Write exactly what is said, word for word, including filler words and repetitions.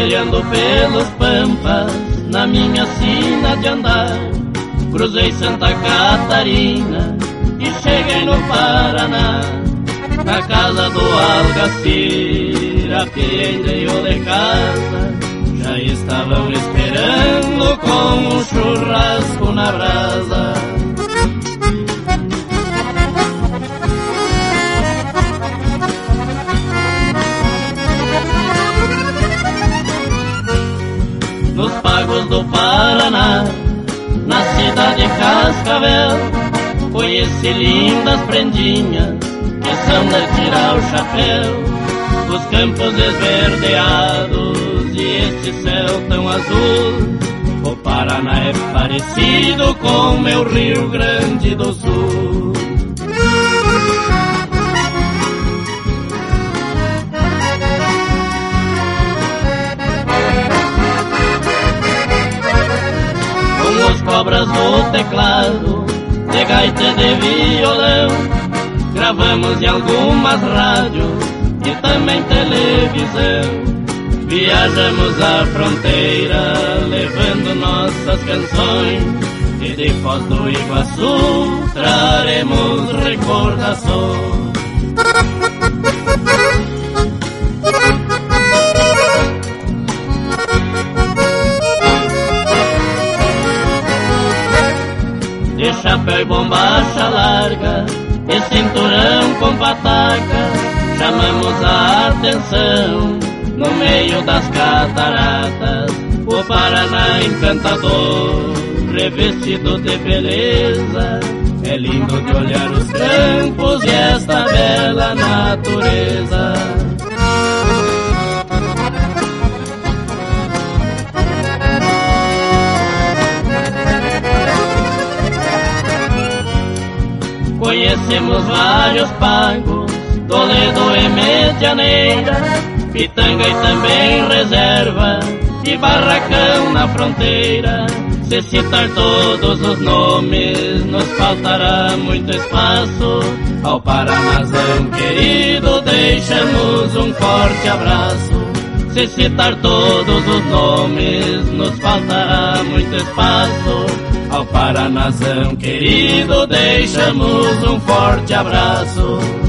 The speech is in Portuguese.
trilhando pelos pampas, na minha sina de andar, cruzei Santa Catarina e cheguei no Paraná. Na casa do Algacir, apiei o de casa, já estavam esperando com um churrasco na brasa. Nos pagos do Paraná, na cidade de Cascavel, conheci lindas prendinhas que são de tirar o chapéu. Os campos esverdeados e este céu tão azul, o Paraná é parecido com meu Rio Grande do Sul. Com os cobras no teclado, de gaita e de violão, gravamos em algumas rádios e também televisão. Viajamos a fronteira levando nossas canções, e de Foz do Iguaçu traremos recordações. De chapéu e bombacha larga e cinturão com pataca, chamamos a atenção no meio das cataratas. O Paraná encantador, revestido de beleza, é lindo de olhar os campos e esta bela natureza. Conhecemos vários pagos, Toledo e Medianeira, Pitanga e também Reserva e Barracão na fronteira. Se citar todos os nomes, nos faltará muito espaço. Ao Paranazão querido, deixamos um forte abraço. Se citar todos os nomes, nos faltará muito espaço. Ao Paranazão querido, deixamos um forte abraço.